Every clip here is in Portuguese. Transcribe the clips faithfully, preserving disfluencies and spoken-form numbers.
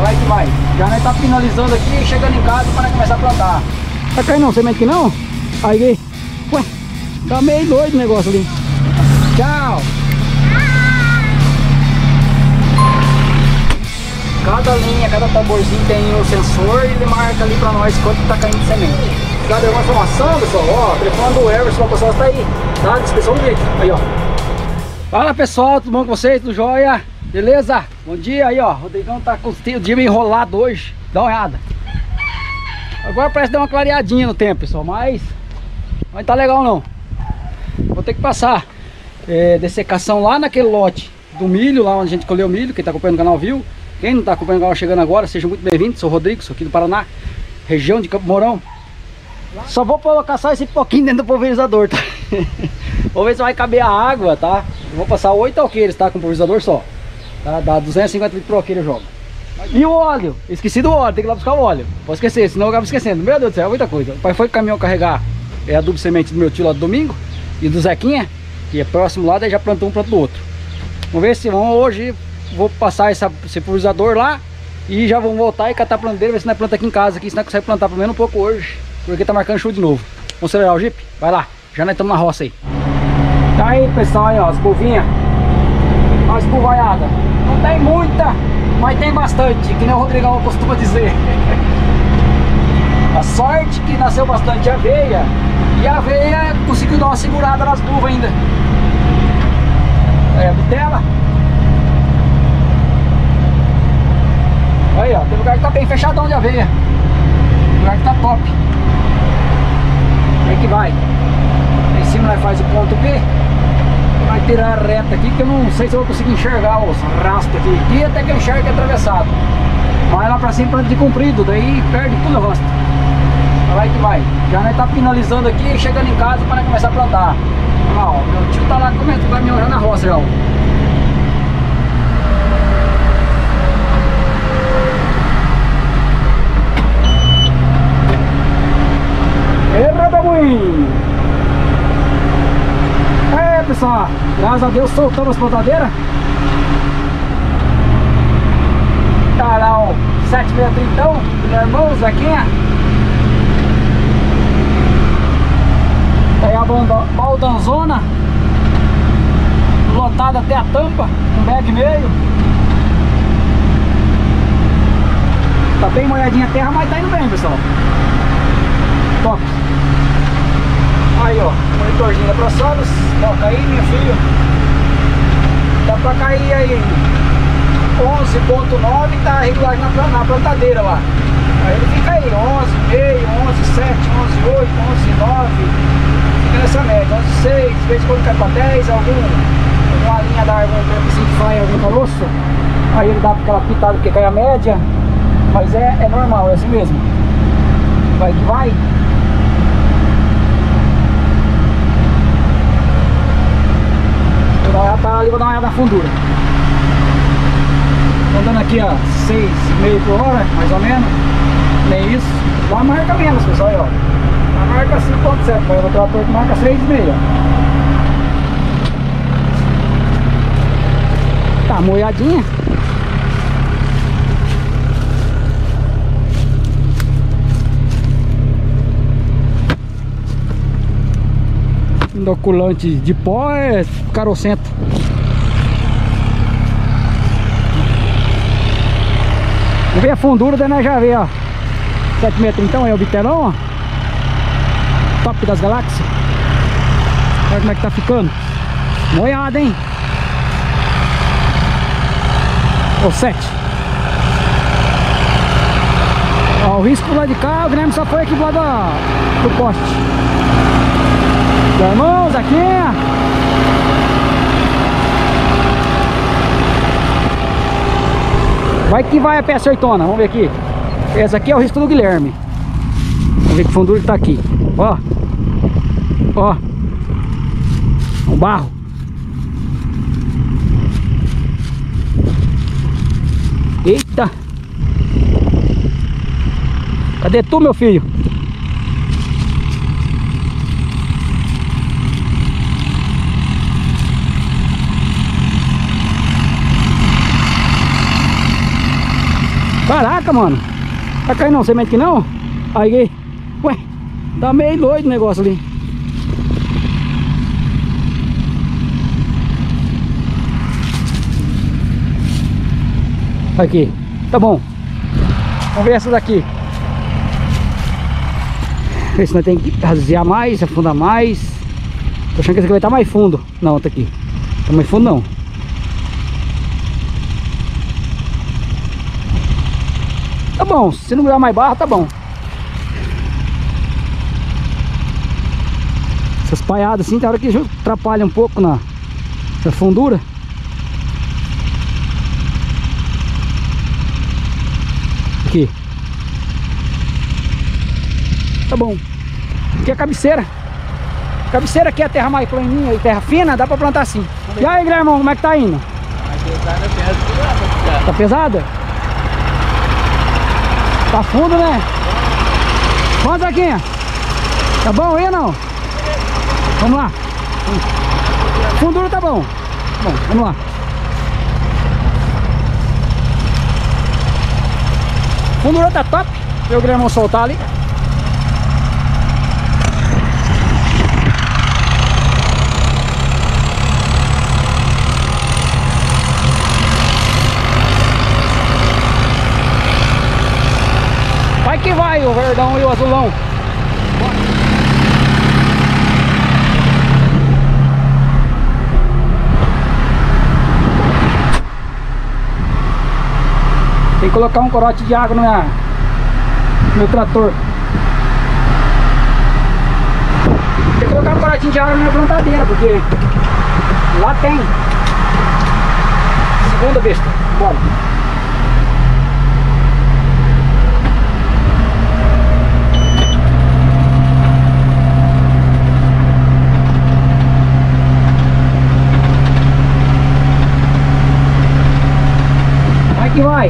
Vai que vai. Já nós tá finalizando aqui, chegando em casa para começar a plantar. Tá caindo não, semente que não? Aí, ué, tá meio doido o negócio ali. Tchau. Cada linha, cada tamborzinho tem o sensor e ele marca ali pra nós quanto tá caindo de semente. Cada uma informação, pessoal, ó, o telefone do Everson, o pessoal está aí, tá na descrição do vídeo, aí ó. Fala pessoal, tudo bom com vocês? Tudo jóia? Beleza? Bom dia aí ó, o Rodrigão tá com o dia meio enrolado hoje, dá uma olhada. Agora parece que deu uma clareadinha no tempo, pessoal, mas não tá legal não. Vou ter que passar é, dessecação lá naquele lote do milho, lá onde a gente colheu milho, quem tá acompanhando o canal viu. Quem não está acompanhando o canal chegando agora, seja muito bem-vindo. Sou o Rodrigo, sou aqui do Paraná, região de Campo Mourão. Só vou colocar só esse pouquinho dentro do pulverizador, tá? Vamos ver se vai caber a água, tá? Eu vou passar oito alqueires, tá? Com pulverizador só, tá? Dá duzentos e cinquenta litros por alqueire eu jogo. E o óleo, esqueci do óleo, tem que ir lá buscar o óleo. Pode esquecer, senão eu acabo esquecendo. Meu Deus do céu, é muita coisa. O pai foi com o caminhão carregar é, adubo semente do meu tio lá do domingo e do Zequinha, que é próximo lá, daí já plantou um, plantou outro. Vamos ver se vamos hoje. Vou passar essa, esse pulverizador lá e já vamos voltar e catar a plantadeira, ver se nós planta aqui em casa, aqui, se nós consegue plantar pelo menos um pouco hoje, porque tá marcando chuva de novo. Vamos acelerar o Jeep? Vai lá, já nós estamos na roça aí. Tá aí pessoal, aí ó, as polvinhas, as polvaiadas. Não tem muita, mas tem bastante, que nem o Rodrigão costuma dizer. A sorte que nasceu bastante aveia, e a aveia conseguiu dar uma segurada nas pulvas ainda. É, a vitela. Aí ó, tem lugar que tá bem fechadão de aveia. Tem lugar que tá top. Aí que vai. Aí em cima nós faz o ponto B. Vai tirar a reta aqui, que eu não sei se eu vou conseguir enxergar os rastros aqui. Aqui até que eu enxergo é atravessado. Mas lá pra cima planta de comprido, daí perde tudo o rosto. Vai que vai. Já nós tá finalizando aqui, chegando em casa para começar a plantar. Olha lá, ó, meu tio tá lá comendo, vai me olhar na roça já, ó. É pessoal, graças a Deus soltamos as plantadeiras. Tá lá o sete metros então, meu irmão, Zequinha. Tá aí a baldanzona, lotada até a tampa, um bag e meio. Tá bem molhadinha a terra, mas tá indo bem pessoal. Top. Aí ó, monitorzinho da ProSolos, toca aí meu filho. Dá pra cair aí onze ponto nove, tá regular na, na plantadeira lá. Aí ele fica aí, onze e meio, onze e sete, onze e oito, onze e nove. Fica nessa média, onze e seis, de vez em quando cai pra dez, algum, alguma linha da árvore assim que vai algum caroço. Aí ele dá aquela pitada porque cai a média. Mas é, é normal, é assim mesmo. Vai que vai. Tá ali, vou dar uma olhada na fundura. Tô andando aqui a seis e meio por hora, mais ou menos. Nem isso. Lá marca menos, pessoal, aí, ó. Lá marca cinco ponto sete, mas o trator que marca seis e meio. Tá molhadinha. Inoculante de pó é carocento. Vamos ver a fundura, daí nós já vê, ó. sete metros então, é o bitelão, ó. Top das galáxias. Olha como é que tá ficando. Molhada, hein? Ou sete. Ó, o risco lá de cá, o Grêmio só foi aqui do lado do poste. Vamos aqui. Vai que vai a peça oitona, vamos ver aqui. Essa aqui é o risco do Guilherme. Vamos ver que fundura que tá aqui. Ó. Ó. O barro. Eita. Cadê tu, meu filho? Caraca, mano. Tá caindo não, semente que não? Aí, ué, tá meio doido o negócio ali. Aqui, tá bom. Vamos ver essa daqui. Ver se nós tem que rasear mais, afundar mais. Tô achando que esse aqui vai estar mais fundo. Não, tá aqui. Tá mais fundo não. Tá bom, se não virar mais barra, tá bom. Essas paiadas assim, tem hora que atrapalha um pouco na, na fundura. Aqui. Tá bom. Aqui é a cabeceira. Cabeceira aqui é a terra mais planinha e terra fina, dá pra plantar assim. E aí, Guilhermão, como é que tá indo? Tá pesada? Tá fundo, né? Quanto, Zaquinha? Tá bom aí ou não? Vamos lá. Fundura tá bom. Bom, vamos lá. Fundura tá top. Deixa o Guilhermão soltar ali. Vai que vai o verdão e o azulão. Tem que colocar um corote de água no meu, no meu trator. Tem que colocar um corotinho de água na minha plantadeira, porque lá tem. Segunda besta. Bora. Que vai.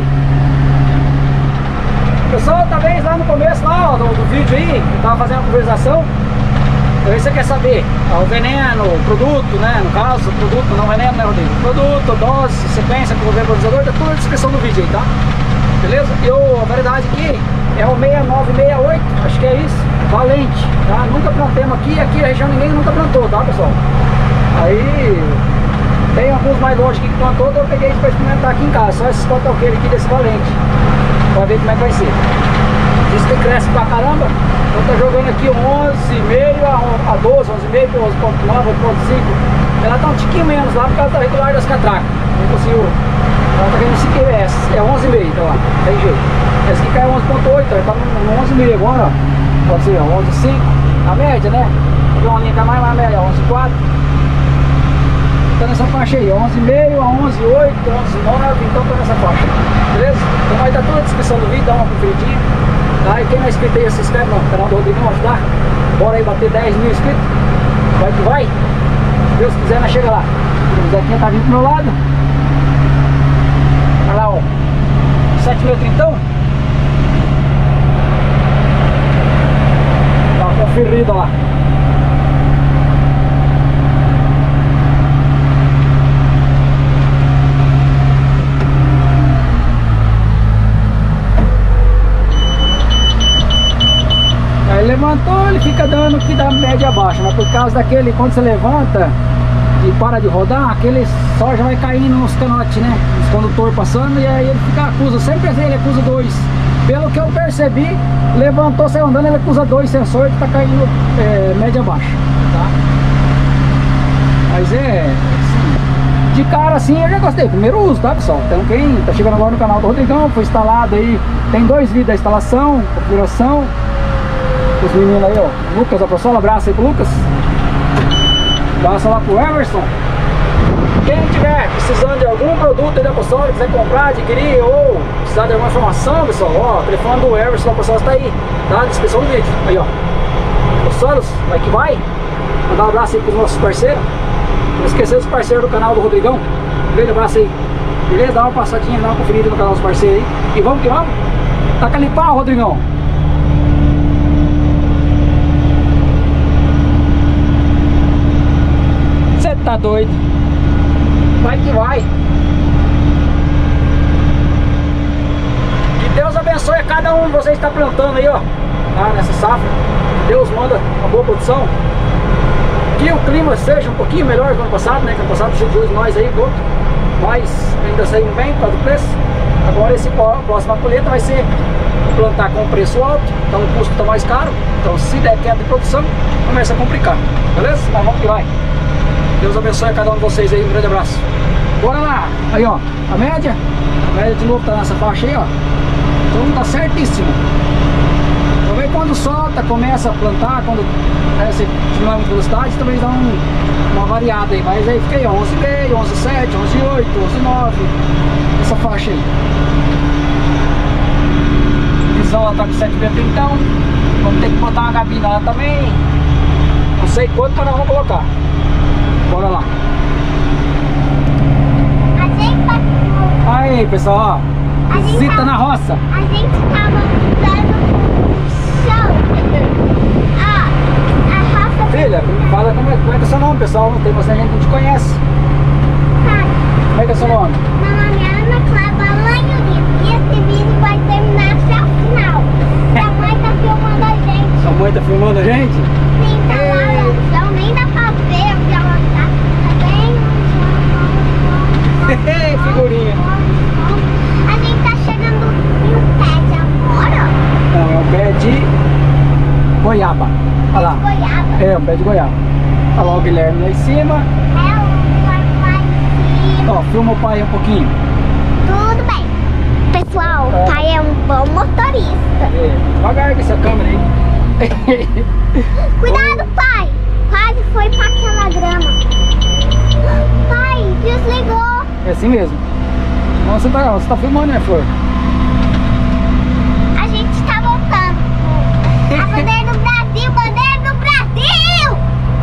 Pessoal, talvez lá no começo lá, ó, do, do vídeo aí, eu tava fazendo a conversação. Talvez você quer saber ó, o veneno, o produto, né? No caso, o produto, não veneno, né, Rodrigo? Produto, dose, sequência, com o vaporizador, tá tudo na descrição do vídeo aí, tá? Beleza? Eu, a variedade aqui é o seis nove seis oito, acho que é isso, valente, tá? Nunca plantemos aqui, aqui a região ninguém nunca plantou, tá, pessoal? Aí tem alguns mais longe aqui que plantou, eu peguei para experimentar aqui em casa, só esses cotoqueiros aqui desse valente, para ver como é que vai ser. Diz que cresce pra caramba, então tá jogando aqui onze vírgula cinco a doze, onze vírgula cinco, onze ponto nove, onze ponto cinco. Ela tá um tiquinho menos lá por causa da regular das catracas. Não conseguiu. Ela tá ganhando cinco R S, é onze vírgula cinco, então lá, tem jeito. Essa aqui caiu onze ponto oito, ela tá no onze vírgula cinco agora, ó. Pode ser onze vírgula cinco, a média, né? Tem uma linha que é mais, mais média, onze vírgula quatro. Tá nessa faixa aí, onze vírgula cinco a onze vírgula oito, onze vírgula nove, então tá nessa faixa, beleza? Então vai estar toda a descrição do vídeo, dá uma conferidinha, tá? E quem não é inscrito aí, se inscreve no canal do Rodrigão, ajudar. Bora aí bater dez mil inscritos, vai que vai, se Deus quiser nós chega lá. O Zequinha tá vindo pro meu lado, olha lá, ó, sete mil trintão, dá uma conferida lá. Levantou, ele fica dando que dá média baixa, mas por causa daquele, quando você levanta e para de rodar, aquele soja vai caindo nos canotes, né? Os condutores passando, e aí ele fica acusa, sempre ele acusa dois. Pelo que eu percebi, levantou, saiu andando, ele acusa dois sensores que tá caindo é, média baixa, tá? Mas é, assim, de cara assim eu já gostei, primeiro uso, tá, pessoal? Então quem tá chegando agora no canal do Rodrigão, foi instalado aí, tem dois vídeos da instalação, configuração. Os meninos aí, ó, Lucas, a pessoa, um abraço aí pro Lucas. Abraço lá pro Emerson. Quem tiver precisando de algum produto aí da pessoa, quiser comprar, adquirir ou precisar de alguma informação, pessoal, ó, o telefone do Emerson, a pessoa está aí, tá? Na descrição do vídeo, aí ó. Pessoal, vai que vai. Mandar um abraço aí pros nossos parceiros. Não esquecer dos parceiros do canal do Rodrigão. Um grande abraço aí. Beleza? Dá uma passadinha, dá uma conferida no canal dos parceiros aí. E vamos que vamos. Taca ali pau, Rodrigão. Tá doido. Vai que vai. Que Deus cada um de vocês está plantando aí, ó, tá, nessa safra. Deus manda uma boa produção. Que o clima seja um pouquinho melhor que o ano passado, né? Que o ano passado judiou de nós aí, pouco. Mas ainda saímos bem por causa do preço. Agora esse próxima colheita vai ser plantar com preço alto, então o custo está mais caro. Então se der queda de produção, começa a complicar. Beleza? Mas vamos que vai. Deus abençoe a cada um de vocês aí, um grande abraço. Bora lá! Aí ó, a média, a média de novo tá nessa faixa aí, ó. Então tá certíssimo. Também quando solta, começa a plantar, quando né, você tiver muita velocidade, também dá um, uma variada aí. Mas aí fica aí, ó, onze e meio, onze e sete, onze e oito, onze e nove, essa faixa aí. A visão ela tá com sete metros então, vamos ter que botar uma gabina lá também. Não sei quanto para nós vamos colocar. Bora lá. A gente tá... Aí pessoal, ó, visita tá... na roça. A gente tava dando show. Ah, a roça... Filha, fala como é, como é que é seu nome, pessoal. Não tem bastante gente que não te conhece. Tá. Como é que é seu nome? Meu nome é Ana Clara Lanhurito. E esse vídeo vai terminar até o final. Minha mãe tá filmando a gente. Sua mãe tá filmando a gente? Sim, tá lá no chão. Nem dá pra ver onde ela tá. Tá bem no chão. Figurinha. A gente tá chegando em um pé de agora. Não, é um pé de goiaba. Olha lá. Goiaba. É, um pé de goiaba. Olha lá o Guilherme lá em cima. É o pai. Ó, filma o pai um pouquinho. Tudo bem. Pessoal, o pai é um bom motorista. É, devagar com essa câmera aí. Cuidado, pai. Quase foi pra aquela grama. Pai, desligou. É assim mesmo. Não, você tá, você tá filmando, né, Flor? A gente tá voltando. A bandeira do Brasil, bandeira do Brasil.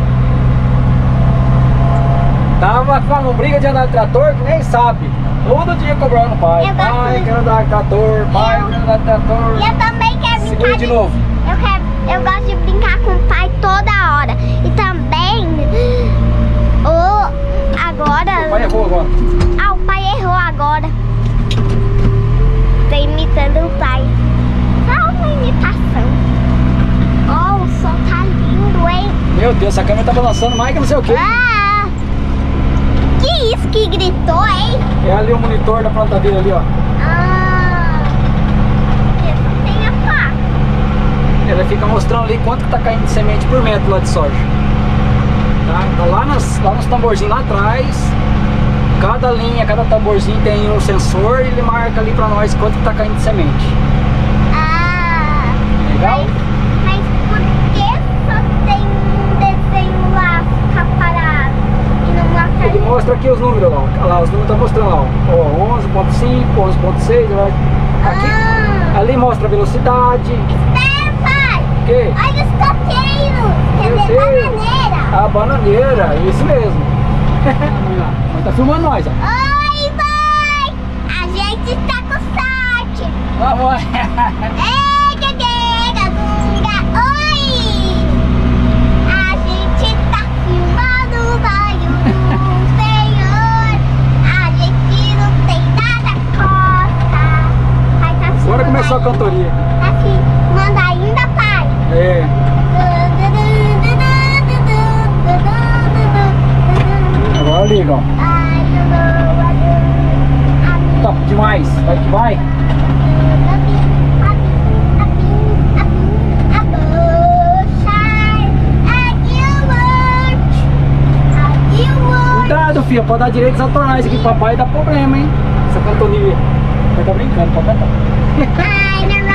Tava com uma briga de andar de trator que nem sabe. Todo dia cobrando o pai. Eu Pai, gosto- quero andar de trator. Pai, Eu- quero andar de trator. E eu também quero Segura brincar de novo. Eu, quero, eu gosto de brincar com o pai toda hora. E também o agora. O pai errou agora. Ah, o pai errou agora. Tá imitando o pai. Só uma imitação. Oh, o som tá lindo, hein? Meu Deus, essa câmera tá balançando mais que não sei o que. Ah! Que isso que gritou, hein? É ali o monitor da plantadeira ali, ó. Ah! Porque só tem a placa. Ela fica mostrando ali quanto que tá caindo de semente por metro lá de soja. Tá? Então lá, nas, lá nos tamborzinhos lá atrás, cada linha, cada tamborzinho tem um sensor e ele marca ali pra nós quanto que tá caindo de semente. Ah! Legal? Mas, mas por que só tem um desenho lá ficar parado e não mostra Ele mostra aqui os números lá, ó. Olha lá, os números tá mostrando lá, ó. Ó, onze ponto cinco, onze ponto seis, né? Aqui, Ah! ali mostra a velocidade. Espera, pai! O quê? Olha os coqueiros! Quer Meu dizer, Deus. bananeira! A bananeira, isso mesmo. Mas tá filmando nós, ó. Oi, mãe! A gente tá com sorte! Vamos. Ei, Gagueira, Gunga! Oi! A gente tá filmando o banho do Senhor! A gente não tem nada costa! Pai, tá filmando. Agora começou a cantoria. Tá filmando ainda, pai? É. Agora liga, ó. Top demais. Vai que vai. Cuidado, filha. Pode dar direitos autorais aqui. Papai dá problema, hein? Essa cantoria. Vai tá brincando, pode cantar.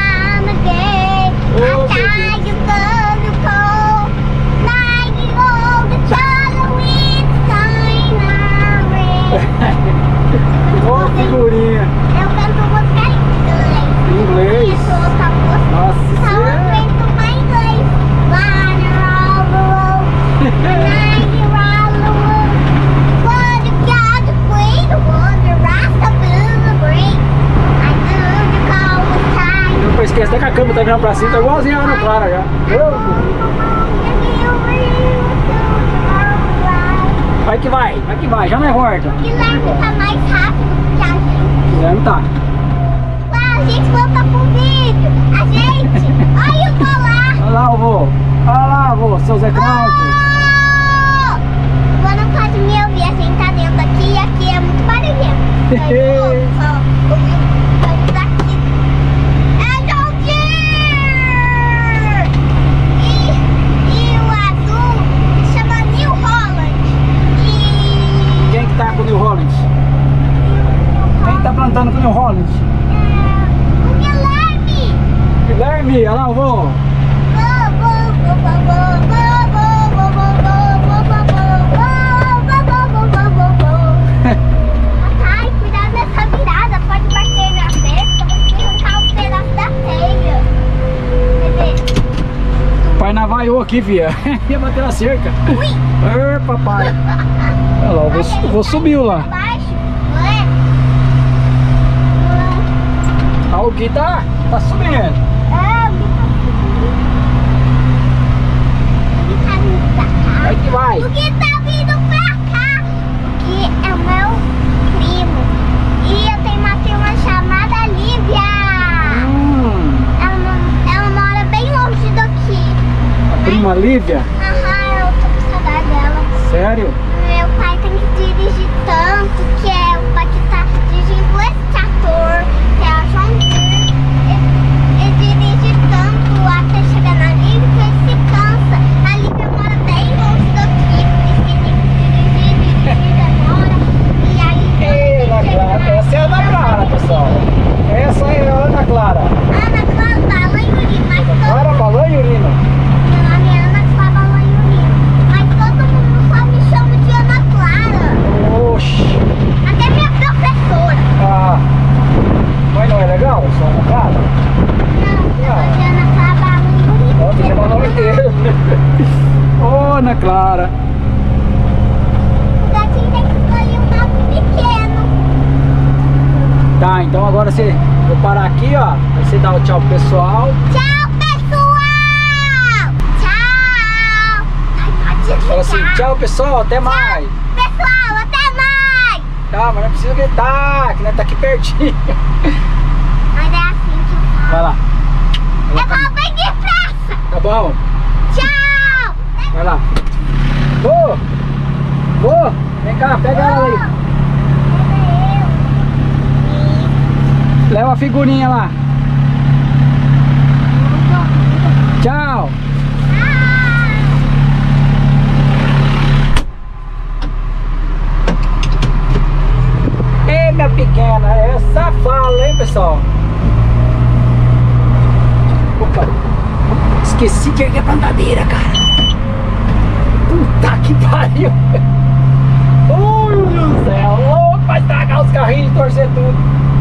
Ó, figurinha. Eu canto música em inglês. Inglês. Isso, outra música. Nossa, Só você eu é... aguento mais inglês. Wanna roll the world, wanna roll the world. Wanna get the queen, wanna rock the blue green. I do the call the time. Não esquece até que a câmera tá virando pra cima. Tá igualzinho a Ana Clara já. Vai que vai, vai que vai, já não é volta. Guilherme tá mais rápido que a gente. Guilherme tá. Ah, a gente volta pro vídeo. pra lá. Olha lá, vô. Olha lá, vô, seu Zé Cláudio. Vou não pode me ouvir, a gente tá dentro aqui e aqui é muito barulhento. Daí eu ouvo só ouvir o barulho daqui. É John Deere! E, e o azul chama New Holland. E... Quem que tá com o New Holland? Quem tá plantando com o New Holland? É, o Guilherme! Guilherme, olha lá, vô. Ai, cuidado nessa virada, pode bater na testa, você arrancar um pedaço da telha. Bebê. Pai na vaiou aqui, fia. Ia bater na cerca. Ui! Ê, papai. Olha lá, eu vou, eu vou subir lá. Abaixo, não é? Ah, o Gui tá, tá subindo. É, o Gui tá vindo pra cá. Vai que vai. O Gui tá vindo pra cá. O Gui é o meu primo. E eu tenho uma prima chamada Lívia. Hum, Ela, não- ela mora bem longe daqui. a prima Lívia? Aham, eu tô com saudade dela. Sério? Meu pai tem que dirigir tanto, que é o pai que tá dirigindo esse trator, que é a John Deere. Ele, ele dirige tanto até chegar na Lívia que ele se cansa. A Lívia mora bem longe daqui, por isso que ele tem que dirigir, dirigir, demora. E aí... Ei, Ana Clara, essa é a Ana Clara, pessoal. Essa é a Ana Clara. Ana Clara, bala e urina, mas todo Clara, balão e urina. Não, a minha Ana Clara, bala e urina. Mas todo mundo só me chama de Ana Clara. Oxi. Até minha professora. Ah, mas não é legal? Só Ana Clara? Não, eu sou de Ana Clara, bala e urina. Ó, tem que chamar o nome dele. Ô, Ana Clara. O gatinho tem que escolher um nome pequeno. Tá, então agora você... Vou parar aqui, ó. Aí você dá o tchau pro pessoal. Tchau, pessoal! Tchau! Ai, pode Fala gritar. assim, tchau, pessoal, até mais. Pessoal, até mais! Calma, não precisa gritar, que nós tá aqui pertinho. Mas é assim que eu Vai falo. lá. Eu vou bem depressa! Tá bom? Tchau! Vai lá. Vô! Vô! Vem cá, pega ela aí. Leva a figurinha lá. Tchau. Ei, minha pequena, essa fala, hein, pessoal? Opa, esqueci de erguer a plantadeira, cara. Puta que pariu. Oh, meu Deus do céu, louco, vai estragar os carrinhos e torcer tudo.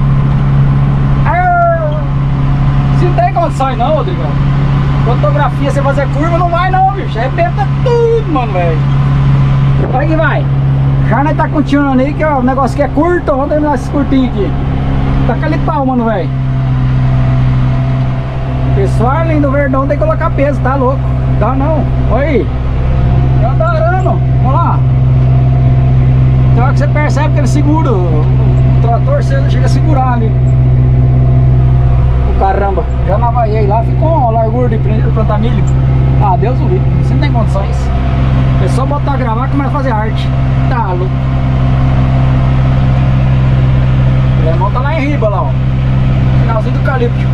Arr. Se não tem condições não, Rodrigo. Fotografia, você fazer curva não vai não, bicho. Arrebenta tudo, mano, velho. Vai que vai. Já nós tá continuando aí, que ó, o negócio aqui é curto. Vamos terminar esses curtinhos aqui. Taca ali pau, mano, velho. Pessoal, além do Verdão tem que colocar peso, tá louco? Dá não. Olha aí. Já tá arando. Vamos lá. Então é que você percebe que ele segura. O, o trator você chega a segurar ali. O caramba. Já navaiei lá, ficou uma largura de plantar milho. Ah, Deus o livre. Você não tem condições. É só botar a gravar e começa a fazer arte. Tá louco. O lemão tá lá em riba lá, ó. Finalzinho do eucalipto.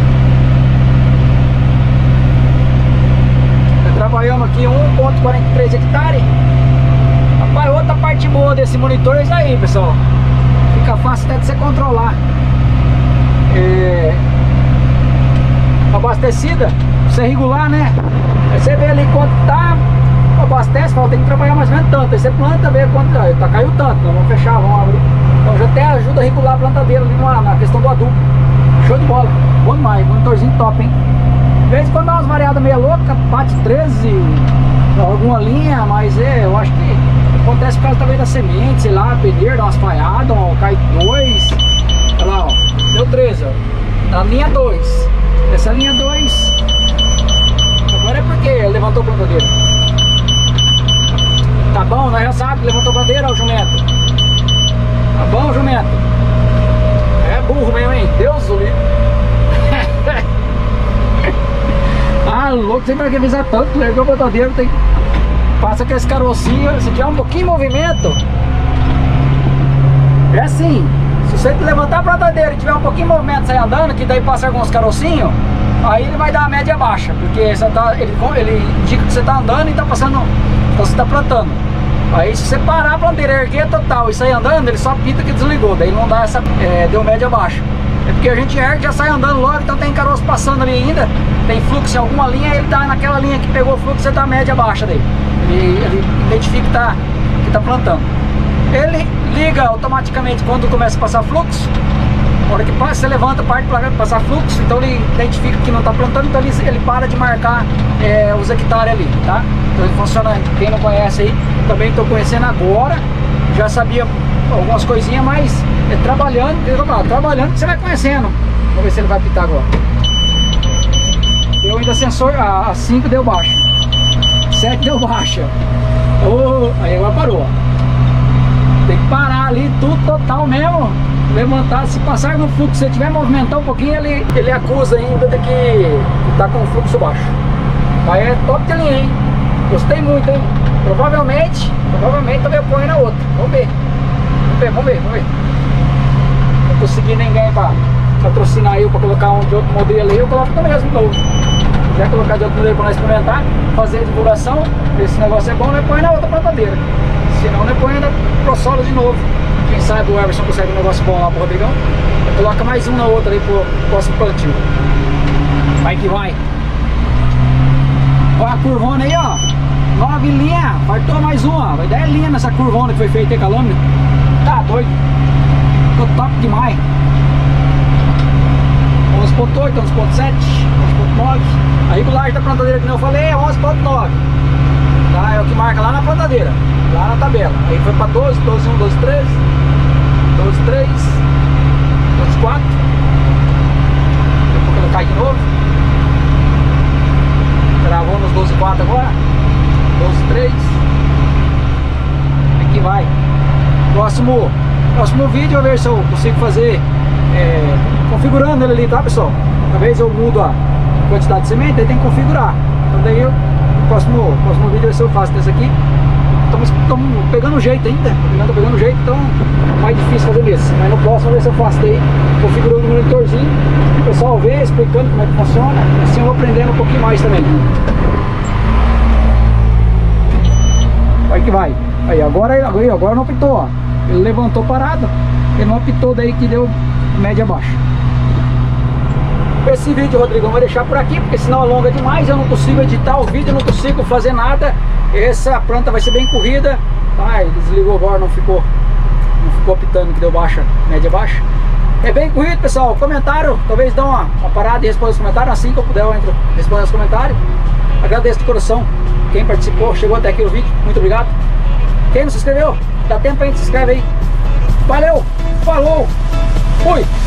Tá trabalhando aqui um vírgula quarenta e três hectares. Rapaz, outra parte boa desse monitor é isso aí, pessoal. Fica fácil até de você controlar. É... Abastecida, você regular, né? Aí você vê ali quanto tá. Abastece, fala, tem que trabalhar mais ou menos tanto. Aí você planta, vê quanto tá, tá caiu tanto, nós vamos fechar, vamos abrir. Então já até ajuda a regular a plantadeira ali na, na questão do adubo. Show de bola, bom demais, monitorzinho top, hein? De vez em quando dá umas variadas meio loucas, bate treze, alguma linha, mas é, eu acho que acontece por causa também da semente, sei lá, peneira, dá umas falhadas, ó, cai dois. Olha lá, ó, deu treze, ó. Na linha dois. Essa linha dois. Agora é porque levantou a plantadeira. Tá bom, nós já sabemos, levantou a bandeira, ó, jumento. Tá bom, jumento? É burro mesmo, hein? Deus o livre. louco, sempre vai avisar tanto, largou o plantadeiro, tem... passa com esse carocinho, se tiver um pouquinho de movimento, é assim, se você levantar a plantadeira e tiver um pouquinho de movimento, sair andando, que daí passa alguns carocinhos, aí ele vai dar a média baixa, porque você tá, ele, ele indica que você está andando e está passando, então você está plantando. Aí se você parar a planteira, erguer total e sair andando, ele só pita que desligou, daí não dá essa, é, deu média baixa. É porque a gente ergue e já sai andando logo, então tem caroço passando ali ainda, tem fluxo em alguma linha, ele tá naquela linha que pegou o fluxo, você tá a média baixa dele. Ele, ele identifica que tá, que tá plantando. Ele liga automaticamente quando começa a passar fluxo. Na hora que passa, você levanta, parte para passar fluxo, então ele identifica que não está plantando, então ele, ele para de marcar é, os hectares ali, tá? Então ele funciona, quem não conhece aí, também estou conhecendo agora, já sabia algumas coisinhas, mas é trabalhando, falar, trabalhando que você vai conhecendo. Vamos ver se ele vai pitar agora. Deu ainda sensor, a cinco deu baixa, sete deu baixa, oh, aí agora parou. Tem que parar ali, tudo total mesmo. Levantar, se passar no fluxo, se tiver movimentar um pouquinho, ele, ele acusa ainda de que está com o fluxo baixo. Mas é top de linha, hein? Gostei muito, hein? Provavelmente, provavelmente também eu ponho na outra. Vamos ver. Vamos ver, vamos ver, vamos ver. Não consegui ninguém para patrocinar eu para colocar um de outro modelo aí, eu coloco no mesmo novo. Se quiser colocar de outro modelo para nós experimentar, fazer a divulgação, ver se esse negócio é bom, nós põe na outra plantadeira. Senão nós põe na ProSolo de novo. Quem sabe o Everson consegue um negócio bom lá pro Rodrigão. Coloca mais um na outra aí pro próximo plantio. Vai que vai. Olha a curvona aí, ó. Nove linhas. Faltou mais uma. Vai dar linha nessa curvona que foi feita aí com a lâmina. Tá doido. Ficou top demais. onze ponto oito, onze ponto sete, onze ponto nove. A regulagem da plantadeira que eu falei é onze ponto nove. Tá? É o que marca lá na plantadeira, lá na tabela. Aí foi para doze, doze um, doze três, doze três, doze quatro. Depois ela cai de novo. Gravou nos doze quatro agora. doze três. Aqui vai. Próximo, próximo vídeo eu ver se eu consigo fazer é, configurando ele ali, tá, pessoal? Talvez eu mudo a quantidade de semente, aí tem que configurar. Então daí eu, no próximo, próximo vídeo eu faço desse aqui. Estamos pegando jeito ainda, tô pegando jeito, então é mais difícil fazer mesmo. Mas no próximo ver se eu faço daí, configurando o monitorzinho, o pessoal vê, explicando como é que funciona, assim eu vou aprendendo um pouquinho mais também. Vai que vai. Aí agora, agora, agora não apitou, ó. Ele levantou parado, ele não apitou daí que deu média baixa. Esse vídeo, Rodrigo, eu vou deixar por aqui, porque senão alonga demais, eu não consigo editar o vídeo, não consigo fazer nada. Essa planta vai ser bem corrida, tá? Ele desligou agora, não ficou, não ficou apitando que deu baixa, média baixa. É bem corrido, pessoal. Comentário, talvez dá uma, uma parada e responda os comentários, assim que eu puder eu entro responder os comentários. Agradeço de coração quem participou, chegou até aqui no vídeo, muito obrigado. Quem não se inscreveu, dá tempo aí, se inscreve aí. Valeu, falou, fui!